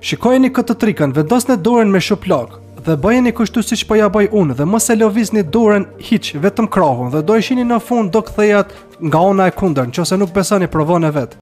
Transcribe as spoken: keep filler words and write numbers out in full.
Shikojeni këtë trikën, vendosni dorën me shuplak dhe bëjeni kështu siç po ja bëj unë dhe mos e lëvizni dorën hiç, vetëm krahun dhe do e shihni në fund do kthehej nga ana e kundër, nëse nuk besoni provoni vet.